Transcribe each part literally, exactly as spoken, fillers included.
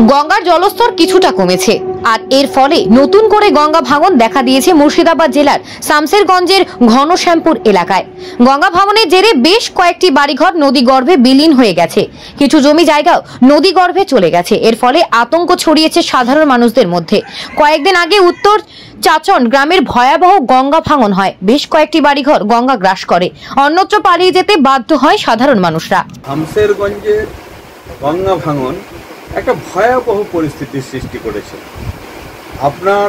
গঙ্গার জলস্তর কিছুটা কমেছে আর এর ফলে নতুন করে গঙ্গা ভাঙন দেখা দিয়েছে মুর্শিদাবাদ জেলার শামসেরগঞ্জের ঘনশ্যামপুর এলাকায়। গঙ্গা ভাঙনের জেরে বেশ কয়েকটি বাড়িঘর নদী গর্ভে বিলীন হয়ে গেছে, কিছু জমি জায়গাও নদী গর্ভে চলে গেছে। এর ফলে আতঙ্ক ছড়িয়েছে সাধারণ মানুষদের মধ্যে। কয়েকদিন আগে উত্তর চাচন গ্রামের ভয়াবহ গঙ্গা ভাঙন হয়, বেশ কয়েকটি বাড়িঘর গঙ্গা গ্রাস করে, অন্যত্র পালিয়ে যেতে বাধ্য হয় সাধারণ মানুষরা। শামসেরগঞ্জের গঙ্গা ভাঙন একটা ভয়াবহ পরিস্থিতির সৃষ্টি করেছে। আপনার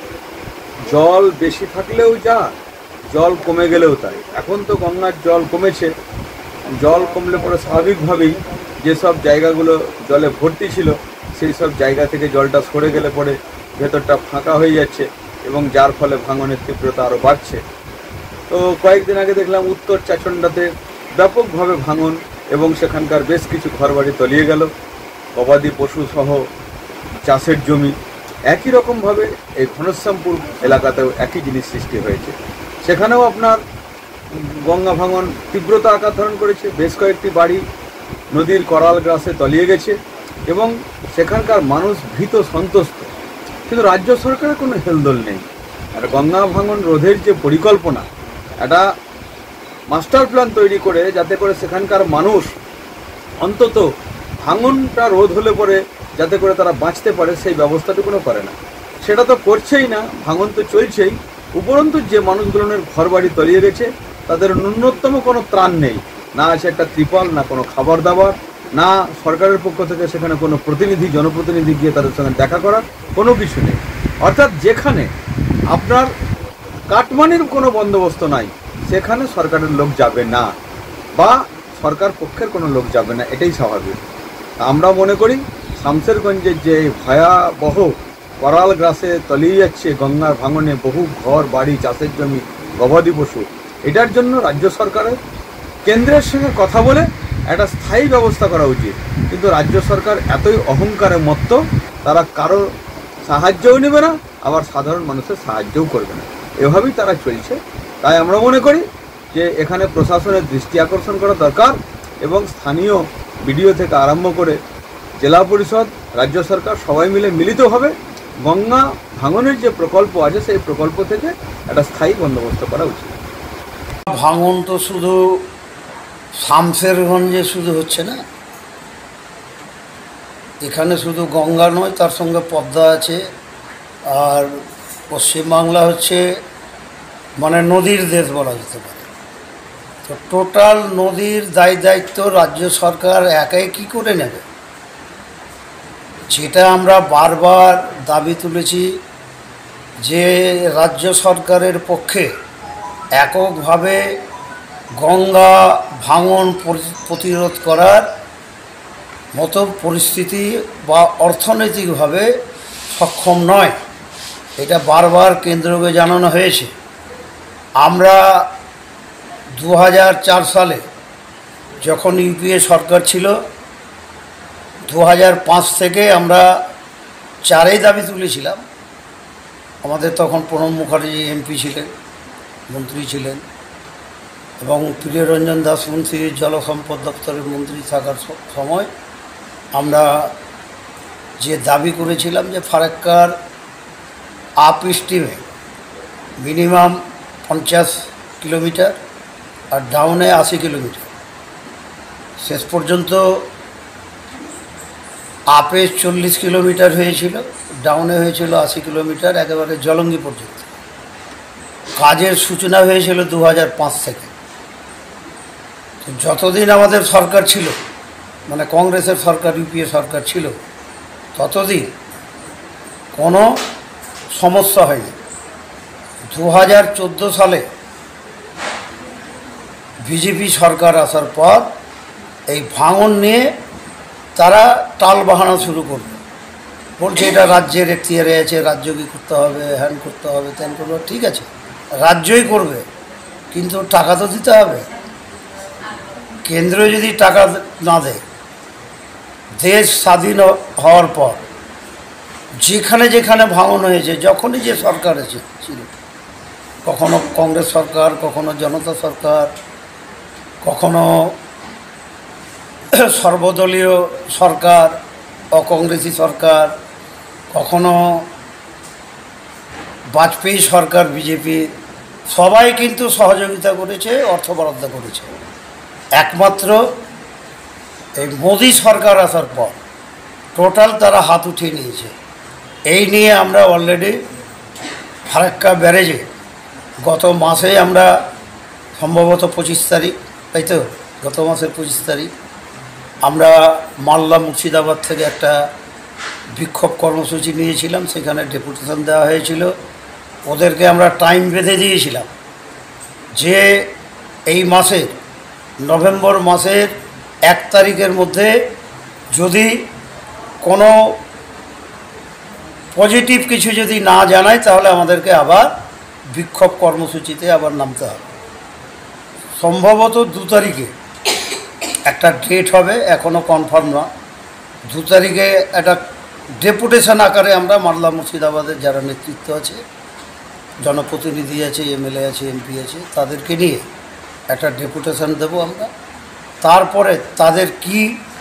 জল বেশি থাকলেও যা, জল কমে গেলেও তাই। এখন তো গঙ্গার জল কমেছে, জল কমলে পরে স্বাভাবিকভাবেই যেসব জায়গাগুলো জলে ভর্তি ছিল সেই সব জায়গা থেকে জলটা সরে গেলে পরে ভেতরটা ফাঁকা হয়ে যাচ্ছে এবং যার ফলে ভাঙনের তীব্রতা আরও বাড়ছে। তো কয়েকদিন আগে দেখলাম উত্তর চাচণ্ডাতে ব্যাপকভাবে ভাঙন এবং সেখানকার বেশ কিছু ঘরবাড়ি তলিয়ে গেল, গবাদি পশু সহ চাষের জমি। একই রকমভাবে এই ঘনশ্যামপুর এলাকাতেও একই জিনিস সৃষ্টি হয়েছে। সেখানেও আপনার গঙ্গা ভাঙন তীব্রতা আকার ধারণ করেছে, বেশ কয়েকটি বাড়ি নদীর করাল গ্রাসে তলিয়ে গেছে এবং সেখানকার মানুষ ভীত সন্ত্রস্ত। কিন্তু রাজ্য সরকারের কোনো হেলদোল নেই। আর গঙ্গা ভাঙন রোধের যে পরিকল্পনা, একটা মাস্টার প্ল্যান তৈরি করে যাতে করে সেখানকার মানুষ অন্তত ভাঙনটা রোধ হলে পরে যাতে করে তারা বাঁচতে পারে সেই ব্যবস্থাটুকুও করে না। সেটা তো করছেই না, ভাঙন তো চলছেই। উপরন্তু যে মানুষগুলোর ঘরবাড়ি তলিয়ে গেছে তাদের ন্যূনতম কোনো ত্রাণ নেই, না আছে একটা ত্রিপল, না কোনো খাবার দাবার, না সরকারের পক্ষ থেকে সেখানে কোনো প্রতিনিধি জনপ্রতিনিধি গিয়ে তাদের সঙ্গে দেখা করার কোনো কিছু নেই। অর্থাৎ যেখানে আপনার কাটমানির কোনো বন্দোবস্ত নাই সেখানে সরকারের লোক যাবে না বা সরকার পক্ষের কোনো লোক যাবে না, এটাই স্বাভাবিক। আমরা মনে করি শামসেরগঞ্জের যে ভয়াবহ করাল গ্রাসে তলিয়ে যাচ্ছে গঙ্গার ভাঙনে বহু ঘর বাড়ি, চাষের জমি, গবাদি পশু, এটার জন্য রাজ্য সরকারের কেন্দ্রের সঙ্গে কথা বলে একটা স্থায়ী ব্যবস্থা করা উচিত। কিন্তু রাজ্য সরকার এতই অহংকারে মত্ত, তারা কারো সাহায্যও নেবে না, আবার সাধারণ মানুষের সাহায্যও করবে না, এভাবেই তারা চলছে। তাই আমরা মনে করি যে এখানে প্রশাসনের দৃষ্টি আকর্ষণ করা দরকার এবং স্থানীয় বিডিও থেকে আরম্ভ করে জেলা পরিষদ, রাজ্য সরকার সবাই মিলে মিলিতভাবে গঙ্গা ভাঙনের যে প্রকল্প আছে সেই প্রকল্প থেকে একটা স্থায়ী বন্দোবস্ত করা উচিত। ভাঙন তো শুধু শামসেরগঞ্জে শুধু হচ্ছে না, এখানে শুধু গঙ্গা নয়, তার সঙ্গে পদ্মা আছে। আর পশ্চিমবাংলা হচ্ছে মানে নদীর দেশ বলা যেতে পারে। তো টোটাল নদীর দায় দায়িত্ব রাজ্য সরকার একাই কী করে নেবে? যেটা আমরা বারবার দাবি তুলেছি যে রাজ্য সরকারের পক্ষে এককভাবে গঙ্গা ভাঙন প্রতিরোধ করার মতো পরিস্থিতি বা অর্থনৈতিকভাবে সক্ষম নয়, এটা বারবার কেন্দ্রকে জানানো হয়েছে। আমরা দু হাজার চার সালে যখন ইউপিএ সরকার ছিল, দু হাজার পাঁচ থেকে আমরা চারেই দাবি তুলেছিলাম। আমাদের তখন প্রণব মুখার্জি এমপি ছিলেন, মন্ত্রী ছিলেন, এবং প্রিয়রঞ্জন দাস মুন্সি জল সম্পদ দপ্তরের মন্ত্রী থাকার সময় আমরা যে দাবি করেছিলাম যে ফারাক্কার আপ স্ট্রিমে মিনিমাম পঞ্চাশ কিলোমিটার আর ডাউনে আশি কিলোমিটার, শেষ পর্যন্ত আপে চল্লিশ কিলোমিটার হয়েছিল, ডাউনে হয়েছিল আশি কিলোমিটার, একেবারে জলঙ্গি পর্যন্ত। কাজের সূচনা হয়েছিল দু হাজার পাঁচ থেকে। তো যতদিন আমাদের সরকার ছিল, মানে কংগ্রেসের সরকার, ইউপিএ সরকার ছিল, ততদিন কোনো সমস্যা হয়নি। দু হাজার চোদ্দো সালে বিজেপি সরকার আসার পর এই ভাঙন নিয়ে তারা টাল বাহানা শুরু করবে, বলছে এটা রাজ্যের এখতিয়ারে আছে, রাজ্য কী করতে হবে, হ্যান করতে হবে, ত্যান করবে। ঠিক আছে, রাজ্যই করবে, কিন্তু টাকা তো দিতে হবে। কেন্দ্র যদি টাকা না দেয়, দেশ স্বাধীন হওয়ার পর যেখানে যেখানে ভাঙন হয়েছে, যখনই যে সরকার আছে ছিল, কখনো কংগ্রেস সরকার, কখনো জনতা সরকার, কখনো সর্বদলীয় সরকার, অকংগ্রেসি সরকার, কখনো বাজপেয়ী সরকার বিজেপি, সবাই কিন্তু সহযোগিতা করেছে, অর্থ বরাদ্দ করেছে। একমাত্র এই মোদী সরকার আসার পর টোটাল তারা হাত উঠিয়ে নিয়েছে। এই নিয়ে আমরা অলরেডি ফারাক্কা ব্যারেজে গত মাসে আমরা সম্ভবত পঁচিশ তারিখ তাই তো গত মাসের পঁচিশ তারিখ আমরা মালদা মুর্শিদাবাদ থেকে একটা বিক্ষোভ কর্মসূচি নিয়েছিলাম। সেখানে ডেপুটেশন দেওয়া হয়েছিল, ওদেরকে আমরা টাইম বেঁধে দিয়েছিলাম যে এই মাসের নভেম্বর মাসের এক তারিখের মধ্যে যদি কোনো পজিটিভ কিছু যদি না জানায় তাহলে আমাদেরকে আবার বিক্ষোভ কর্মসূচিতে আবার নামতে হবে। সম্ভবত দু তারিখে একটা ডেট হবে, এখনও কনফার্ম না। দু তারিখে একটা ডেপুটেশন আকারে আমরা মালদা মুর্শিদাবাদের যারা নেতৃত্ব আছে, জনপ্রতিনিধি আছে, এমএলএ আছে, এমপি আছে, তাদেরকে নিয়ে একটা ডেপুটেশন দেব আমরা। তারপরে তাদের কি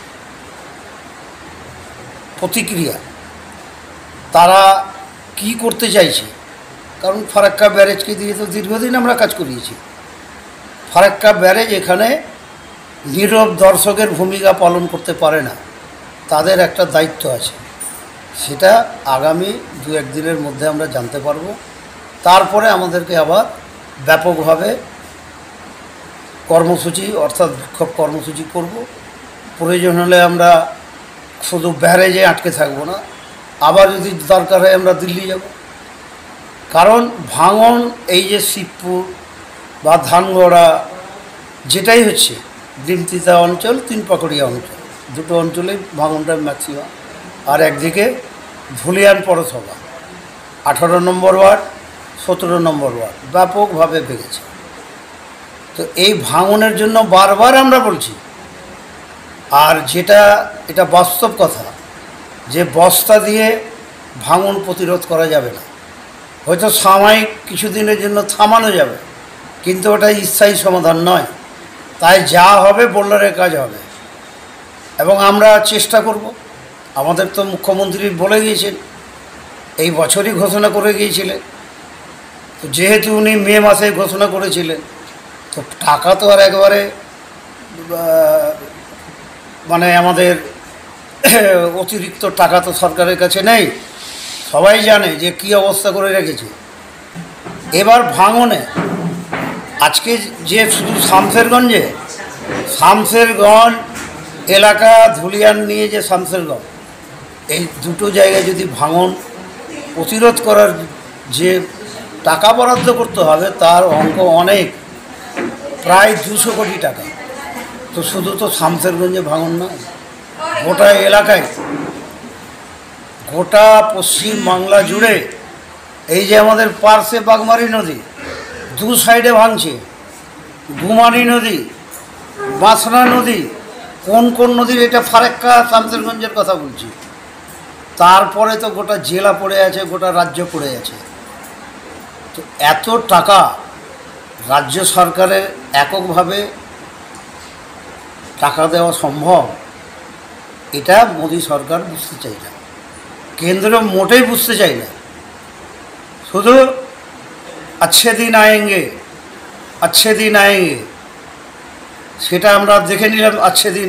প্রতিক্রিয়া, তারা কি করতে চাইছে, কারণ ফারাক্কা ব্যারেজকে দিয়ে তো দীর্ঘদিন আমরা কাজ করিয়েছি। ফারাক্কা ব্যারেজ এখানে নীরব দর্শকের ভূমিকা পালন করতে পারে না, তাদের একটা দায়িত্ব আছে, সেটা আগামী দু এক দিনের মধ্যে আমরা জানতে পারবো। তারপরে আমাদেরকে আবার ব্যাপকভাবে কর্মসূচি অর্থাৎ বিক্ষোভ কর্মসূচি করব। প্রয়োজন হলে আমরা শুধু ব্যারেজে আটকে থাকবো না, আবার যদি দরকার হয় আমরা দিল্লি যাব। কারণ ভাঙন এই যে শিবপুর বা ধানগড়া যেটাই হচ্ছে, ডিমতিতা অঞ্চল, তিন পাকড়িয়া অঞ্চল, দুটো অঞ্চলেই ভাঙনটা ম্যাক্সিমাম। আর একদিকে ধুলিয়ান পৌরসভা আঠারো নম্বর ওয়ার্ড, সতেরো নম্বর ওয়ার্ড ব্যাপকভাবে ভেঙেছে। তো এই ভাঙনের জন্য বারবার আমরা বলছি, আর যেটা এটা বাস্তব কথা যে বস্তা দিয়ে ভাঙন প্রতিরোধ করা যাবে না। হয়তো সাময়িক কিছুদিনের জন্য থামানো যাবে, কিন্তু ওটা স্থায়ী সমাধান নয়। তাই যা হবে বোল্ডারের কাজ হবে, এবং আমরা চেষ্টা করব। আমাদের তো মুখ্যমন্ত্রী বলে গিয়েছেন, এই বছরই ঘোষণা করে গিয়েছিলেন। তো যেহেতু উনি মে মাসে ঘোষণা করেছিলেন, তো টাকা তো আর একবারে মানে আমাদের অতিরিক্ত টাকা তো সরকারের কাছে নেই। সবাই জানে যে কী অবস্থা করে রেখেছে। এবার ভাঙনে আজকে যে শুধু শামশেরগঞ্জে শামশেরগঞ্জ এলাকা ধুলিয়ান নিয়ে যে শামশেরগঞ্জ, এই দুটো জায়গায় যদি ভাঙন প্রতিরোধ করার যে টাকা বরাদ্দ করতে হবে তার অঙ্ক অনেক, প্রায় দুশো কোটি টাকা। তো শুধু তো শামশেরগঞ্জে ভাঙন না, গোটা এলাকায়, গোটা পশ্চিম বাংলা জুড়ে এই যে আমাদের পার্শ্বে বাগমারি নদী দু সাইডে ভাঙছে, গুমারি নদী, বাঁশনা নদী, কোন কোন নদীর, এটা ফারাক্কা শামশেরগঞ্জের কথা বলছি। তারপরে তো গোটা জেলা পড়ে আছে, গোটা রাজ্য পড়ে আছে। তো এত টাকা রাজ্য সরকারের এককভাবে টাকা দেওয়া সম্ভব, এটা মোদী সরকার বুঝতে চায় না, কেন্দ্র মোটেই বুঝতে চায় না। শুধু अच्छे दिन आएंगे अच्छे दिन आएंगे সেটা আমরা দেখে নিলাম। अच्छे दिन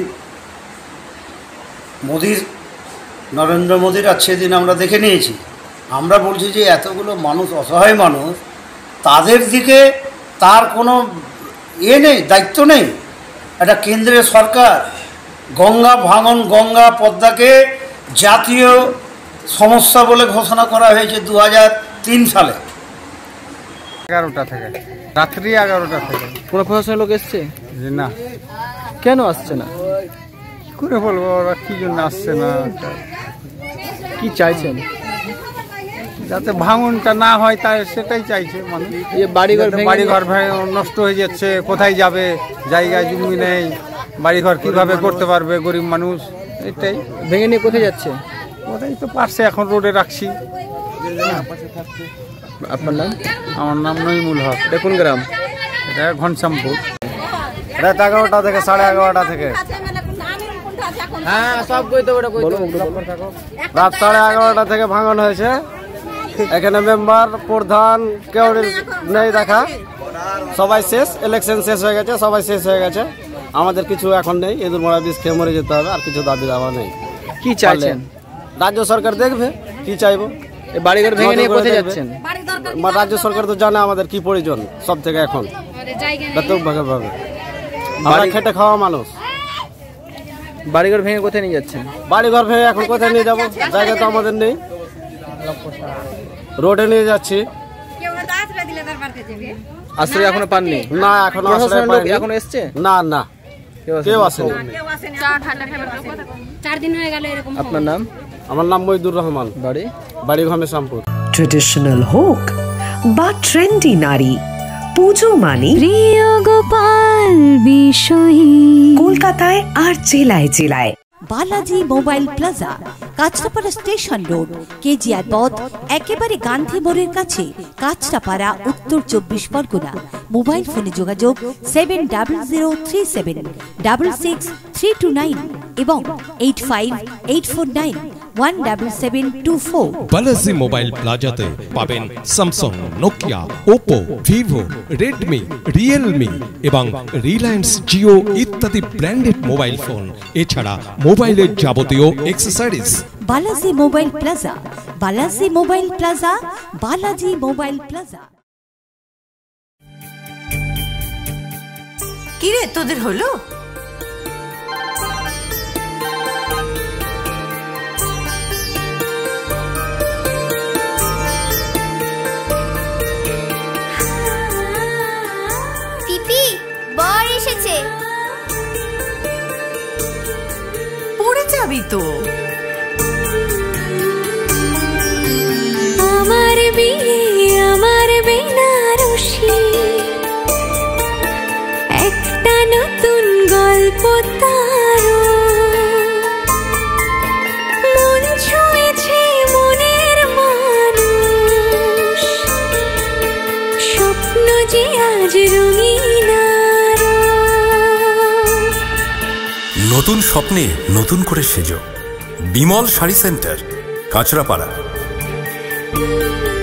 মোদির, নরেন্দ্র মোদির अच्छे दिन আমরা দেখে নিয়েছি। আমরা বলছি যে এতগুলো মানুষ, অসহায় মানুষ, তাদের দিকে তার কোনো এ নেই, দায়িত্ব নেই। এটা কেন্দ্রের সরকার গঙ্গা ভাঙন, গঙ্গা পদ্মাকে জাতীয় সমস্যা বলে ঘোষণা করা হয়েছে দু হাজার তিন সালে। এগারোটা থেকে রাত্রি এগারোটা থেকে কোনো প্রশাসনের লোক এসছে? না। কেন আসছে না? কি করে বলবো ওরা কি জন্য আসছে না? কি চাইছেন? যাতে ভাঙনটা না হয় তাই সেটাই চাইছে মানুষ। বাড়িঘর বাড়িঘর নষ্ট হয়ে যাচ্ছে, কোথায় যাবে, জায়গায় জমি নেই, বাড়িঘর কিভাবে করতে পারবে গরিব মানুষ, এটাই। ভেঙে নিয়ে কোথায় যাচ্ছে? কোথায় তো পারছে, এখন রোডে রাখছি। আপনার নাম? আমার নাম নইমুল হক। এটা কোন গ্রাম? এটা ঘনশ্যামপুর। রাত এগারোটা থেকে সাড়ে এগারোটা থেকে রাত সাড়ে এগারোটা থেকে ভাঙন হয়েছে। এখানে মেম্বার প্রধান কেউ নেই দেখা, সবাই শেষ, ইলেকশন শেষ হয়ে গেছে, সবাই শেষ হয়ে গেছে। আমাদের কিছু এখন নেই, এদের মরা বিষ খেয়ে মরে যেতে হবে, আর কিছু দাবি দাবা নেই। কি চাইছেন? রাজ্য সরকার দেখবে কি চাইবো। বাড়িঘর ভেঙে নিয়ে কোথায় যাচ্ছেন? রাজ্য সরকার তো জানে আমাদের কি প্রয়োজন সব থেকে এখন ব্যাপকভাবে। আমরা খেটে খাওয়া মানুষ। বাড়িঘর ভেঙে কোথায় নিয়ে যাচ্ছেন? বাড়িঘর ভেঙে এখন কোথায় নিয়ে যাবো? জায়গা তো আমাদের নেই, রোডে নিয়ে যাচ্ছি। আশ্রয় এখনো পাননি? না, এখনো এখন এসছে না, না কেউ আসেনি। আপনার নাম? আমার নাম মইদুর রহমান, বাড়ি বাড়ি ঘমেশামপুর। ট্রেডিশনাল হোক বা ট্রেন্ডি নারী, পুজো মানে প্রিয় গোপাল বিষয়ী কলকাতায় আর জেলায় জেলায়। Balaji mobile plaza, Kanchrapara station road, KGR পথ, একেবারে গান্ধী মোড়ের কাছে, কাঁচরাপাড়া, উত্তর চব্বিশ পরগনা। মোবাইল ফোনে যোগাযোগ seven double zero three seven double six three two nine এবং eight five eight four nine one double seven two four. Balaji mobile প্লাজাতে পাবেন Samsung, Nokia, Oppo, Vivo, Redmi, Realme এবং রিলায়েন্স জিও ইত্যাদি ব্র্যান্ডেড মোবাইল ফোন, এছাড়া মোবাইলের যাবতীয় accessories. Balaji mobile plaza, Balaji mobile plaza, Balaji mobile plaza. কি রে তোদের হলো? পিপি, বর এসেছে। পড়ে যাবি তো। আমার বিয়ে, আমার বেনারসি, একটা নতুন গল্প তার, মন ছুঁয়েছে মনের মানুষ, স্বপ্ন যে আজ রঙিন। নতুন স্বপ্নে নতুন করে সেজো। বিমল শাড়ি সেন্টার, কাঁচরাপাড়া।